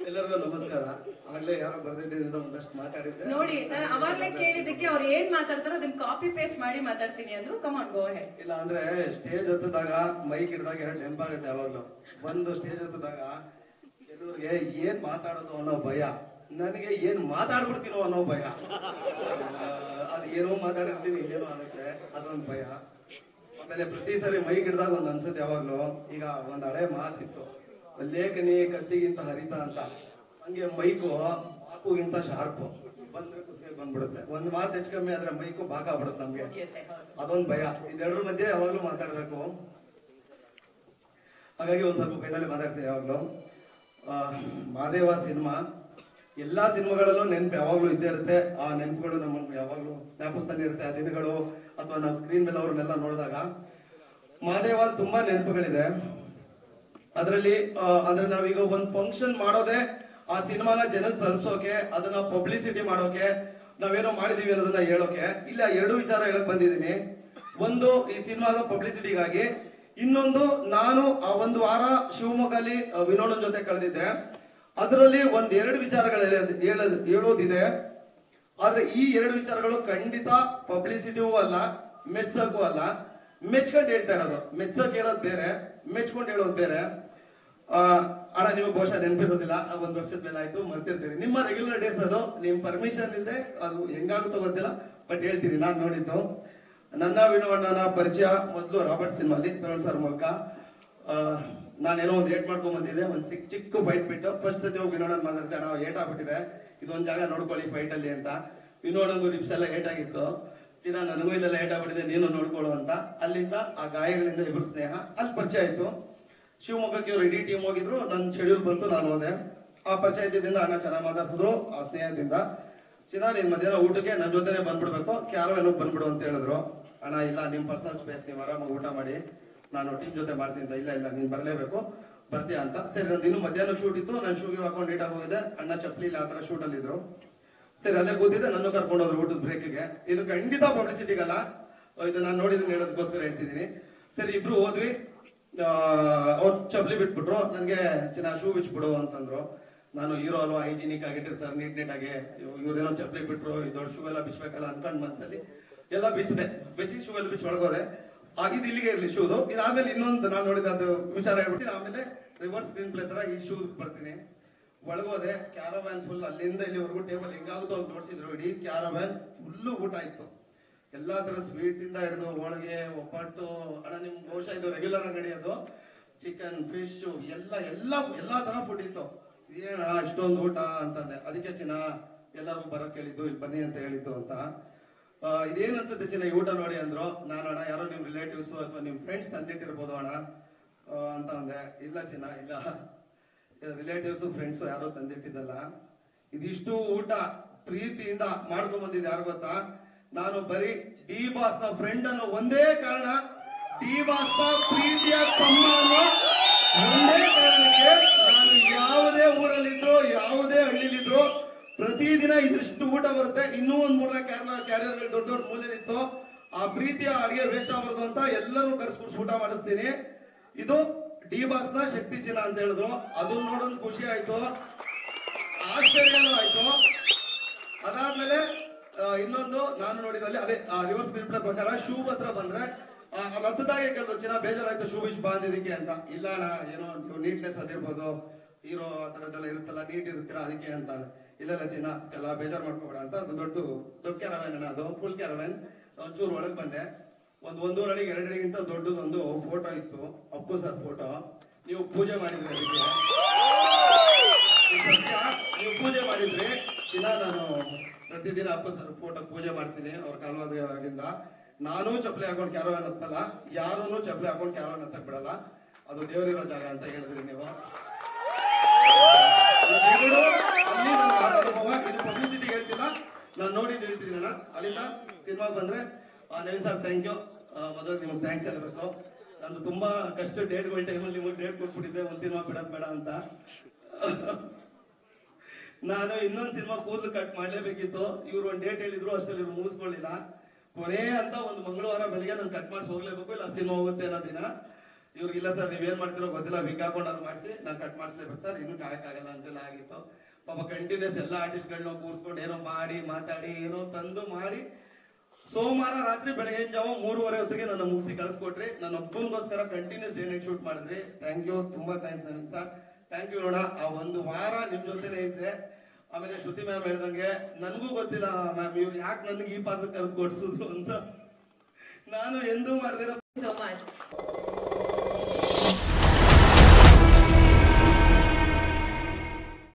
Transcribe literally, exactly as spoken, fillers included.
ಎಲ್ಲರಿಗೂ ನಮಸ್ಕಾರ. ಆಗ್ಲೇ ಯಾರೋ ಬರ್ದಿದ್ದ ಒಂದಷ್ಟು ಮಾತಾಡಿದ್ದೆ ನೋಡಿ, ನಾನು ಅವಾಗ್ಲೇ ಕೇಳಿದಕ್ಕೆ ಅವ್ರು ಏನ್ ಮಾತಾಡ್ತಾರೋ ಅದನ್ನ ಕಾಪಿ ಪೇಸ್ಟ್ ಮಾಡಿ ಮಾತಾಡ್ತೀನಿ ಅಂದ್ರು. Come on, go ahead. ಇಲ್ಲ ಅಂದ್ರೆ ಸ್ಟೇಜ್ ಹತ್ತದಾಗ ಮೈಕ್ ಹಿಡಿದಾಗ ಎರಡು ನೆನಪಾಗುತ್ತೆ. ಯಾವಾಗ್ಲೂ ಬಂದು ಸ್ಟೇಜ್ ಹತ್ತದಾಗ ಕೆಲವ್ರಿಗೆ ಏನ್ ಮಾತಾಡೋದು ಅನ್ನೋ ಭಯ, ನನಗೆ ಏನ್ ಮಾತಾಡ್ಬಿಡ್ತೀನೋ ಅನ್ನೋ ಭಯ. ಅದ್ ಏನೋ ಮಾತಾಡಿರ್ತೀನಿ, ಏನೋ ಆಗುತ್ತೆ, ಅದೊಂದು ಭಯ. ಆಮೇಲೆ ಪ್ರತಿ ಸರಿ ಮೈಕ್ ಹಿಡಿದಾಗ ಒಂದ್ ಅನ್ಸುತ್ತೆ ಯಾವಾಗ್ಲೂ. ಈಗ ಒಂದ್ ಹಳೆ ಮಾತಿತ್ತು, ಲೇಖನಿ ಕತ್ತಿಗಿಂತ ಹರಿತ ಅಂತ. ಹಂಗೆ ಮೈಕು ಬಾಕುಗಿಂತ ಶಾರ್ಪು, ಬಂದ್ರೆ ಕುತ್ತಿಗೆ ಬಂದ್ಬಿಡುತ್ತೆ. ಒಂದ್ ಮಾತು ಹೆಚ್ಚು ಕಮ್ಮಿ ಆದ್ರೆ ಮೈಕು ಬಾಕ ಆಗ್ಬಿಡುತ್ತೆ ನಮ್ಗೆ, ಅದೊಂದ್ ಭಯ. ಇದೆರಡರ ಮಧ್ಯೆ ಯಾವಾಗ್ಲೂ ಮಾತಾಡ್ಬೇಕು. ಹಾಗಾಗಿ ಒಂದ್ ಸ್ವಲ್ಪ ಭಯದಲ್ಲಿ ಮಾತಾಡ್ತೀವಿ ಯಾವಾಗ್ಲೂ. ಆ ಮಾದೇವ ಸಿನಿಮಾ ಎಲ್ಲಾ ಸಿನಿಮಾಗಳಲ್ಲೂ ನೆನ್ಪು ಯಾವಾಗ್ಲೂ ಇದ್ದೇ ಇರುತ್ತೆ. ಆ ನೆನಪುಗಳು ನಮ್ಮನ್ನು ಯಾವಾಗ್ಲೂ ಜ್ಞಾಪಿಸ್ತಾನೆ ಇರುತ್ತೆ. ಆ ದಿನಗಳು ಅಥವಾ ನಾವು ಸ್ಕ್ರೀನ್ ಮೇಲೆ ಅವ್ರನ್ನೆಲ್ಲ ನೋಡಿದಾಗ ಮಾದೇವ ತುಂಬಾ ನೆನಪುಗಳಿದೆ. ಅದರಲ್ಲಿ ಅಂದ್ರೆ ನಾವೀಗ ಒಂದ್ ಫಂಕ್ಷನ್ ಮಾಡೋದೇ ಆ ಸಿನಿಮಾನ ಜನಕ್ಕೆ ತಲುಪಿಸೋಕೆ, ಅದನ್ನ ಪಬ್ಲಿಸಿಟಿ ಮಾಡೋಕೆ, ನಾವೇನೋ ಮಾಡಿದೀವಿ ಅನ್ನೋದನ್ನ ಹೇಳೋಕೆ. ಇಲ್ಲ, ಎರಡು ವಿಚಾರ ಹೇಳಕ್ ಬಂದಿದ್ದೀನಿ. ಒಂದು ಈ ಸಿನಿಮಾದ ಪಬ್ಲಿಸಿಟಿಗಾಗಿ, ಇನ್ನೊಂದು ನಾನು ಆ ಒಂದು ವಾರ ಶಿವಮೊಗ್ಗಲ್ಲಿ ವಿನೋದನ್ ಜೊತೆ ಕಳೆದಿದ್ದೆ. ಅದರಲ್ಲಿ ಒಂದ್ ಎರಡು ವಿಚಾರಗಳು ಹೇಳೋದ್ ಹೇಳೋದಿದೆ. ಆದ್ರೆ ಈ ಎರಡು ವಿಚಾರಗಳು ಖಂಡಿತ ಪಬ್ಲಿಸಿಟಿಗೂ ಅಲ್ಲ, ಮೆಚ್ಚಕ್ಕೂ ಅಲ್ಲ. ಮೆಚ್ಕೊಂಡು ಹೇಳ್ತಾ ಇರೋದು, ಮೆಚ್ಚಕ್ ಹೇಳೋದ್ ಬೇರೆ, ಮೆಚ್ಕೊಂಡು ಹೇಳೋದ್ ಬೇರೆ. ಆ ಅಣ್ಣ ನಿಮ್ಗೆ ಬಹುಶಃ ನೆನಪಿರೋದಿಲ್ಲ, ಒಂದ್ ವರ್ಷದ ಮೇಲೆ ಆಯ್ತು, ಮರ್ತಿರ್ತೀರಿ. ನಿಮ್ಮ ರೆಗ್ಯುಲರ್ ಡೇಸ್ ಅದು, ನಿಮ್ ಪರ್ಮಿಷನ್ ಇಲ್ಲದೆ ಅದು ಹೆಂಗಾಗುತ್ತೋ ಗೊತ್ತಿಲ್ಲ, ಬಟ್ ಹೇಳ್ತೀನಿ. ನಾನ್ ನೋಡಿದ್ದು ನನ್ನ ವಿನೋದನ ಪರಿಚಯ ಮೊದಲು ರಾಬರ್ಟ್ ಸಿನಿಮಾಲಿ ತರುಣ್ ಸರ್ ಮೂಲಕ. ಆ ನಾನೇನೋ ಒಂದು ಏಟ್ ಮಾಡ್ಕೊಂಡ್ ಬಂದಿದ್ದೆ, ಒಂದ್ ಚಿಕ್ಕ ಚಿಕ್ಕ ಫೈಟ್ ಬಿಟ್ಟು ಫಸ್ಟ್ ಸತಿ ಹೋಗಿ ವಿನೋದನ್ ಮಾತಾಡ್ತಾರೆ, ನಾವು ಏಟ್ ಆಗ್ಬಿಟ್ಟಿದೆ, ಇದೊಂದ್ ಜಾಗ ನೋಡ್ಕೊಳ್ಳಿ ಫೈಟ್ ಅಲ್ಲಿ ಅಂತ. ವಿನೋದನ್ಗೂ ರಿಪ್ಸ್ ಎಲ್ಲ ಏಟ್ ಆಗಿತ್ತು. ಚಿನ್ನ ನನಗೂ ಇಲ್ಲೆಲ್ಲ ಏಟ್ ಆಗ್ಬಿಟ್ಟಿದೆ, ನೀನು ನೋಡ್ಕೊಳ್ಳು ಅಂತ. ಅಲ್ಲಿಂದ ಆ ಗಾಯಗಳಿಂದ ಇಬ್ರು ಸ್ನೇಹ ಅಲ್ಲಿ ಪರಿಚಯ ಆಯ್ತು. ಶಿವಮೊಗ್ಗಕ್ಕೆ ಇವ್ರು ಇಡೀ ಟೀಮ್ ಹೋಗಿದ್ರು, ನನ್ನ ಶೆಡ್ಯೂಲ್ ಬಂತು, ನಾನು ಹೋದೆ. ಆ ಪರಿಚಯ ಇದ್ದಿದ್ದರಿಂದ ಅಣ್ಣ ಚೆನ್ನಾಗಿ ಮಾತಾಡ್ಸಿದ್ರು. ಆ ಸ್ನೇಹದಿಂದ ಚಿನ್ನ ನಿನ್ ಮಧ್ಯಾಹ್ನ ಊಟಕ್ಕೆ ನನ್ನ ಜೊತೆನೆ ಬಂದ್ಬಿಡ್ಬೇಕು, ಕ್ಯಾರವೇನ್ ಬಂದ್ಬಿಡು ಅಂತ ಹೇಳಿದ್ರು. ಅಣ್ಣ ಇಲ್ಲ, ನಿಮ್ ಪರ್ಸನಲ್ ಸ್ಪೇಸ್, ನೀವು ಆರಾಮಾಗಿ ಊಟ ಮಾಡಿ, ನಾನು ಟೀಮ್ ಜೊತೆ ಮಾಡ್ತೀನಿ ಅಂತ. ಇಲ್ಲ ಇಲ್ಲ ನೀನ್ ಬರ್ಲೇಬೇಕು, ಬರ್ತೀಯಾ ಅಂತ. ಸರಿ, ನಂದು ಇನ್ನು ಮಧ್ಯಾಹ್ನ ಶೂಟ್ ಇತ್ತು, ನಾನು ಶೂಗೆ ಹಾಕೊಂಡು ನೀಟಾಗಿ ಹೋಗಿದ್ದೆ. ಅಣ್ಣ ಚಪ್ಪಲಿ ಇಲ್ಲ, ಆತರ ಶೂಟ್ ಅಲ್ಲಿ ಇದ್ರು. ಸರಿ, ಅಲ್ಲೇ ಕೂತಿದ್ದೆ, ನನ್ನ ಕರ್ಕೊಂಡು ಹೋದ್ರು ಊಟದ ಬ್ರೇಕ್ಗೆ. ಇದು ಖಂಡಿತ ಪಬ್ಲಿಸಿಟಿಗಲ್ಲ, ಇದು ನಾನು ನೋಡಿದನ್ನ ಹೇಳೋದಕ್ಕೋಸ್ಕರ ಹೇಳ್ತಿದ್ದೀನಿ. ಸರಿ, ಇಬ್ರು ಹೋದ್ವಿ. ಅವ್ರು ಚಪ್ಪಲಿ ಬಿಟ್ಬಿಟ್ರು, ನನ್ಗೆ ಚೆನ್ನಾಗಿ ಶೂ ಬಿಚ್ಬಿಡು ಅಂತಂದ್ರು. ನಾನು ಹೀರೋ ಅಲ್ವಾ, ಹೈಜಿನಿಕ್ ಆಗಿಟ್ಟಿರ್ತಾರೆ, ನೀಟ್ ನೀಟ್ ಆಗಿ, ಇವ್ರೇನೋ ಚಪ್ಪಲಿ ಬಿಟ್ರು, ಈ ದೊಡ್ಡ ಶೂ ಎಲ್ಲ ಬಿಚ್ಬೇಕಲ್ಲ ಅನ್ಕೊಂಡ್ ಮನ್ಸಲ್ಲಿ ಎಲ್ಲ ಬಿಚ್ಚಿದೆ. ಬಿಚ್ಚಿ ಶೂ ಎಲ್ಲ ಬಿಚ್ಚಿ ಒಳಗೋದೆ. ಆಗಿದ್ದು ಇಲ್ಲಿಗೆ ಇರ್ಲಿ ಶೂದು. ಇದಾದ್ಮೇಲೆ ಇನ್ನೊಂದು ನಾನು ನೋಡಿದ್ದು ವಿಚಾರ ಹೇಳ್ಬಿಡ್ತೀನಿ. ಆಮೇಲೆ ರಿವರ್ಸ್ ಸ್ಕ್ರೀನ್ ಪ್ಲೇ ತರ ಈ ಶೂ ಬರ್ತೀನಿ. ಒಳಗೋದೆ, ಕ್ಯಾರವ್ಯಾನ್ ಫುಲ್ ಅಲ್ಲಿಂದ ಇಲ್ಲಿವರೆಗೂ ಟೇಬಲ್ ಹೆಂಗಾಗುತ್ತೋ ಅವ್ರು ನೋಡ್ಸಿದ್ರು. ಇಡೀ ಕ್ಯಾರವ್ಯಾನ್ ಫುಲ್ಲು ಊಟ ಇತ್ತು, ಎಲ್ಲಾ ತರ ಸ್ವೀಟ್ ಇಂದ ಹಿಡಿದು ಹೋಳಿಗೆ, ಒಬ್ಬಟ್ಟು. ಅಣ್ಣ ನಿಮ್ ಬಹುಶಃ ಇದು ರೆಗ್ಯುಲರ್ ಆಗಿ ನಡೆಯೋದು, ಚಿಕನ್, ಫಿಶ್ ಎಲ್ಲ ಎಲ್ಲ ಎಲ್ಲಾ ತರ ಫುಡ್ ಇತ್ತು. ಇದೇನ ಇಷ್ಟೊಂದು ಊಟ ಅಂತಂದೆ. ಅದಕ್ಕೆ ಚಿನ್ನ ಎಲ್ಲರಿಗೂ ಬರೋಕ್ ಹೇಳಿದ್ದು, ಇಲ್ಲಿ ಬನ್ನಿ ಅಂತ ಹೇಳಿದ್ದು ಅಂತ. ಇದೇನ್ ಅನ್ಸುತ್ತೆ ಚಿನ್ನ ಈ ಊಟ ನೋಡಿ ಅಂದ್ರು. ನಾನು ಅಣ್ಣ ಯಾರೋ ನಿಮ್ ರಿಲೇಟಿವ್ಸ್ ಅಥವಾ ನಿಮ್ ಫ್ರೆಂಡ್ಸ್ ತಂದಿಟ್ಟಿರ್ಬೋದು ಅಣ್ಣ ಅಂತ ಅಂದೆ. ಇಲ್ಲ ಚಿನ್ನ, ಇಲ್ಲ, ರಿಲೇಟಿವ್ಸ್ ಫ್ರೆಂಡ್ಸ್ ಯಾರೋ ತಂದಿಟ್ಟಿದ್ದಲ್ಲ. ಇದಿಷ್ಟು ಊಟ ಪ್ರೀತಿಯಿಂದ ಮಾಡ್ಕೊಂಡ್ ಬಂದಿದ್ದು ಯಾರು ಗೊತ್ತಾ? ನಾನು ಬರೀ ಡಿ ಬಾಸ್ ನ ಫ್ರೆಂಡ್ ಅನ್ನೋ ಒಂದೇ ಕಾರಣ, ಡಿ ಬಾಸ್ ನ ಪ್ರೀತಿಯ ತಮ್ಮ ಅನ್ನೋ ಒಂದೇ ಕಾರಣಕ್ಕೆ ನಾನು ಯಾವುದೇ ಊರಲ್ಲಿದ್ರು, ಯಾವುದೇ ಹಳ್ಳಿಲಿದ್ರು ಪ್ರತಿದಿನ ಇದಿಷ್ಟು ಊಟ ಬರುತ್ತೆ. ಇನ್ನೂ ಒಂದ್ ಮೂರ್ನಾಲ್ಕು ಕ್ಯಾರಿಯರ್ ಕ್ಯಾರಿಯರ್ಗಳು ದೊಡ್ಡ ದೊಡ್ಡ ಮೂಲೆಯಲ್ಲಿತ್ತು. ಆ ಪ್ರೀತಿಯ ಅಡಿಗೆ ವೇಸ್ಟ್ ಆಗಬಾರ್ದು ಅಂತ ಎಲ್ಲರೂ ಕರ್ಸ್ಬಿಟ್ಟು ಊಟ ಮಾಡಿಸ್ತೀನಿ. ಇದು ಡಿ ಬಾಸ್ ನ ಶಕ್ತಿ ಚಿನ್ನ ಅಂತ ಹೇಳಿದ್ರು. ಅದನ್ನ ನೋಡೋದು ಖುಷಿ ಆಯ್ತು, ಆಶ್ಚರ್ಯನೂ ಆಯ್ತು. ಅದಾದ್ಮೇಲೆ ಇನ್ನೊಂದು ನಾನು ನೋಡಿದಲ್ಲಿ ಅದೇ ರಿವರ್ಸ್ ಸ್ಕ್ರೀನ್ ಪ್ಲೇ ಪ್ರಕಾರ ಶೂ ಹತ್ರ ಬಂದ್ರೆ ಲಬ್ಧದಾಗೆ ಕೇಳಿದ್ರು, ಚಿನ್ನ ಬೇಜಾರಾಯ್ತು ಶೂ ವಿಶ್ ಬಾಂದಿದ್ದಕ್ಕೆ ಅಂತ. ಇಲ್ಲ ಅಣ್ಣ, ಏನೋ ನೀವು ನೀಟ್ನೆಸ್ ಅದಿರ್ಬೋದು, ಹೀರೋ ಆ ತರದ್ದೆಲ್ಲ ಇರುತ್ತಲ್ಲ, ನೀಟ್ ಇರ್ತೀರಾ ಅದಕ್ಕೆ ಅಂತ. ಇಲ್ಲ ಇಲ್ಲ ಚಿನ್ನ, ಎಲ್ಲ ಬೇಜಾರ್ ಮಾಡ್ಕೋಬೇಡ ಅಂತ. ಅದು ದೊಡ್ಡ ದೊಡ್ಡ ಕ್ಯಾರವ್ಯಾನ್ ಅಣ್ಣ, ಅದು ಫುಲ್ ಕ್ಯಾರವ್ಯಾನ್. ಒಂಚೂರು ಒಳಗ್ ಬಂದೆ. ಒಂದ್ ಒಂದೂವರೆ ಅಡಿಗೆ ಎರಡು ಅಡಿಗಿಂತ ದೊಡ್ಡದೊಂದು ಫೋಟೋ ಇತ್ತು, ಅಪ್ಪು ಸರ್ ಫೋಟೋ. ನೀವು ಪೂಜೆ ಮಾಡಿದ್ರಿ ಅದಕ್ಕೆ, ನೀವು ಪೂಜೆ ಮಾಡಿದ್ರಿ ಚಿನ್ನ. ನಾನು ಪ್ರತಿದಿನ ಅಪ್ಪು ಸರ್ ಫೋಟೋ ಪೂಜೆ ಮಾಡ್ತೀನಿ ಅವ್ರ ಕಾಲವಾದಾಗಿಂದ. ನಾನು ಚಪ್ಪಲಿ ಹಾಕೊಂಡು ಕ್ಯಾರವ್ಯಾನ್ ಹತ್ತಲ್ಲ, ಯಾರೂ ಚಪ್ಪಲಿ ಹಾಕೊಂಡು ಕ್ಯಾರವ್ಯಾನ್ ಹತ್ತಕ್ ಬಿಡಲ್ಲ. ಅದು ದೇವರಿರೋ ಜಾಗ ಅಂತ ಹೇಳಿದ್ರಿ ನೀವು. ಅಲ್ಲಿ ಇದು ಪಬ್ಲಿಸಿಟಿ ಹೇಳ್ತಿಲ್ಲ, ನಾನು ನೋಡಿದ್ದು ಹೇಳ್ತೀನಿ ಅಣ್ಣ. ಅಲ್ಲಿಂದ ಸಿನಿಮಾಗೆ ಬಂದ್ರೆ ನವೀನ್ ಸರ್ ಥ್ಯಾಂಕ್ ಯು. ಮೊದಲು ನಿಮ್ಗೆ ಥ್ಯಾಂಕ್ಸ್ ಹೇಳಬೇಕು. ನಂದು ತುಂಬಾ ಕಷ್ಟ ಡೇಟ್ಗಳ ಟೈಮಲ್ಲಿ ನಿಮಗೆ ಡೇಟ್ ಕೊಟ್ಬಿಟ್ಟಿದ್ದೆ ಒಂದ್ ಸಿನಿಮಾ ಬಿಡೋದ್ ಬೇಡ ಅಂತ. ನಾನು ಇನ್ನೊಂದ್ ಸಿನಿಮಾ ಕೂದಲು ಕಟ್ ಮಾಡ್ಲೇಬೇಕಿತ್ತು. ಇವ್ರು ಒಂದ್ ಡೇಟ್ ಹೇಳಿದ್ರು, ಅಷ್ಟರಲ್ಲಿ ಇವ್ರು ಮುಗಿಸ್ಕೊಳ್ಳಿಲ್ಲ. ಕೊನೆ ಅಂತ ಒಂದು ಮಂಗಳವಾರ ಬೆಳಿಗ್ಗೆ ನಾನು ಕಟ್ ಮಾಡಿಸಿ ಹೋಗ್ಲೇಬೇಕು, ಇಲ್ಲ ಸಿನಿಮಾ ಹೋಗುತ್ತೆ ಅನ್ನೋ ದಿನ. ಇವ್ರಿಗಿಲ್ಲ ಸರ್ ನೀವೇನ್ ಮಾಡ್ತಿರೋ ಗೊತ್ತಿಲ್ಲ ವಿಗ್ ಹಾಕೊಂಡವ್ರು ಮಾಡಿಸಿ ನಾನು ಕಟ್ ಮಾಡಿಸ್ಲೇಬೇಕು ಸರ್ ಇನ್ನು ಕಾಯಕ್ಕಾಗಲ್ಲ ಅಂತೆಲ್ಲ ಆಗಿತ್ತು. ಪಾಪ ಕಂಟಿನ್ಯೂಸ್ ಎಲ್ಲ ಆರ್ಟಿಸ್ಟ್ಗಳನ್ನ ಕೂರ್ಸ್ಕೊಂಡು ಏನೋ ಮಾಡಿ ಮಾತಾಡಿ ಏನೋ ತಂದು ಮಾಡಿ ಸೋಮವಾರ ರಾತ್ರಿ ಬೆಳಗ್ಗೆ ಜಾವ ಮೂರುವರೆ ಹೊತ್ತಿಗೆ ನನ್ನ ಮುಗಿಸಿ ಕಳಿಸ್ಕೊಟ್ರಿ. ನನ್ನ ಒಬ್ಬನಿಗೋಸ್ಕರ ಕಂಟಿನ್ಯೂಸ್ ಡೇ ನೈಟ್ ಶೂಟ್ ಮಾಡಿದ್ರಿ. ಥ್ಯಾಂಕ್ ಯು, ತುಂಬಾ thanks Naveen sir, thank you. ನೋಡ ಆ ಒಂದು ವಾರ ನಿಮ್ ಜೊತೆನೇ ಇದ್ದೆ. ಆಮೇಲೆ ಶ್ರುತಿ ಮ್ಯಾಮ್ ಹೇಳ್ದಂಗೆ ನನ್ಗೂ ಗೊತ್ತಿಲ್ಲ ಮ್ಯಾಮ್ ಇವ್ರು ಯಾಕೆ ನನ್ಗೆ ಈ ಪಾತ್ರ ಕರೆದು ಕೊಡ್ಸಿದ್ರು ಅಂತ. ನಾನು ಎಂದೂ ಮಾಡಿದಿರೋ so much.